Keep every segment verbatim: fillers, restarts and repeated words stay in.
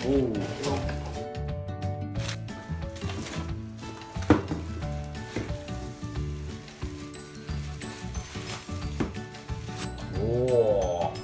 おお。おお。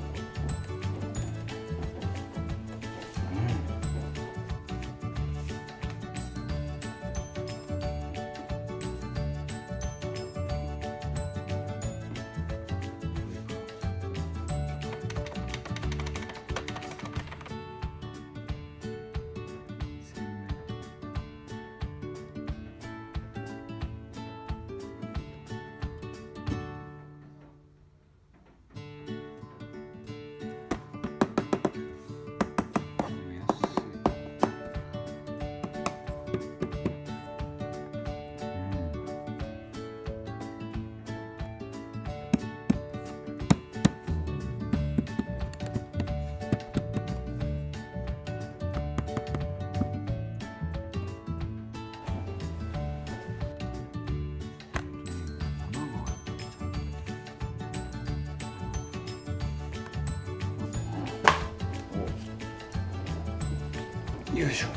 よいしょ。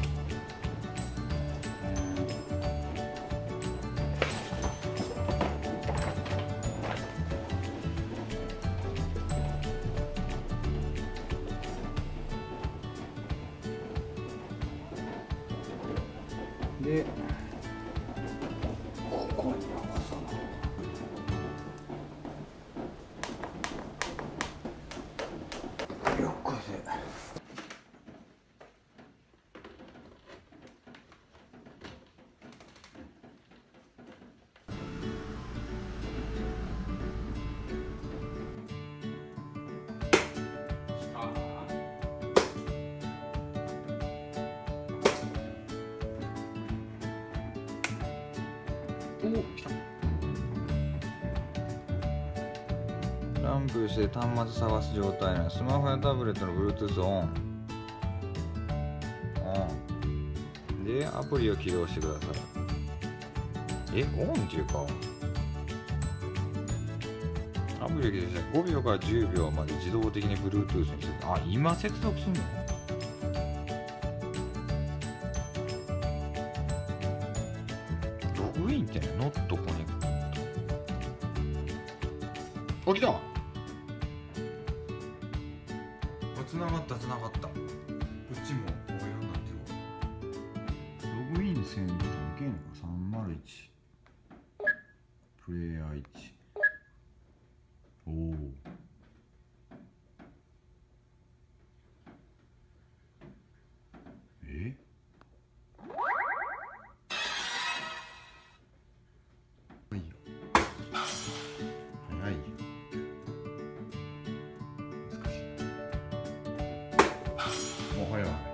で、ここに合わさない。横で。お、来た。ランプして端末探す状態なの。スマホやタブレットの Bluetooth オン。オン。で、アプリを起動してください。え、オンっていうか、アプリを起動したらごびょうからじゅうびょうまで自動的に Bluetooth にする。あ、今接続するの？ログインってね、ノットコネクト。あ、来た。あ、繋がった繋がった。こっちもこういうになってる。ログインせんといけんのか。さんまるいちプレイヤーいち。おお。え？いいよ。早いよ。難しい。もう早い。